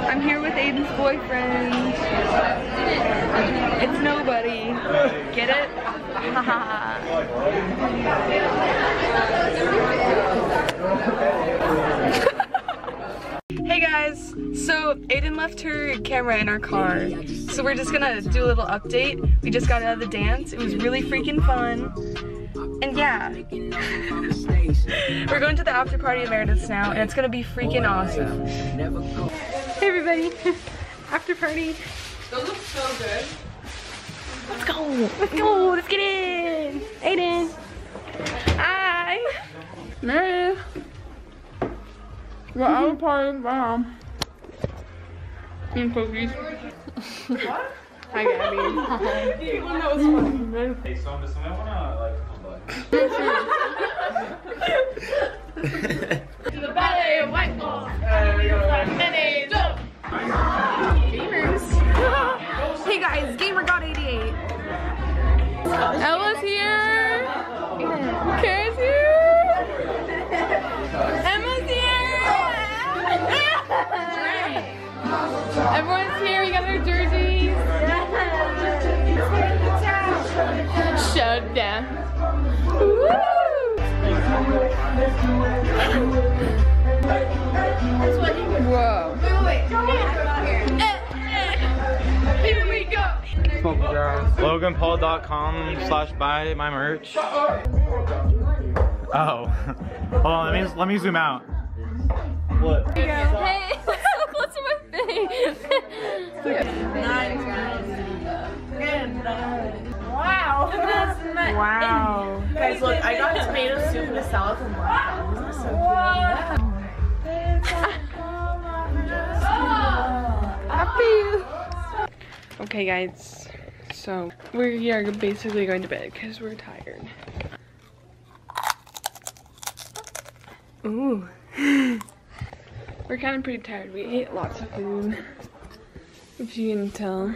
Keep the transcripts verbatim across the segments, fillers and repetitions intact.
I'm here with Aiden's boyfriend. It's nobody. Get it? Hey guys, so Aiden left her camera in our car, so we're just gonna do a little update. We just got out of the dance. It was really freaking fun. And yeah, we're going to the after party at Meredith's now, and it's gonna be freaking awesome. Hey everybody, after party. Those look so good. Let's go, let's go, let's get in. Aiden. Hi. Meredith. We're out of party, mom. And cookies. What? Hi, Gabby. People know it's funny. Hey, so does someone wanna like come back? To the ballet of white balls. Mayonnaise up. Gamers. Hey guys, Gamer got eighty-eight. Ella's here. Kara's here. Emma's here. Everyone's here. We got our jerseys. Shut down. Woo! Whoa. Wait, wait, wait. Here we go. Logan Paul dot com slash buy my merch. Oh. Hold on, let me let me zoom out. What? Hey, so close to my face. Wow. Wow. Guys, look, I got tomato soup and a salad from Black. This is so Happy. Okay guys, so we are basically going to bed because we're tired. Ooh. We're kind of pretty tired. We ate lots of food, if you can tell.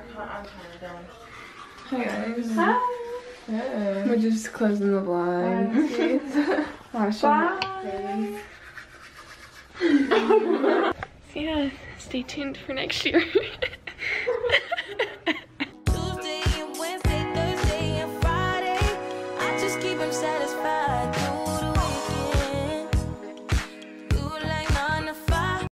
Hi guys. Hi. We're just closing the blinds. Washing. So yeah, stay tuned for next year.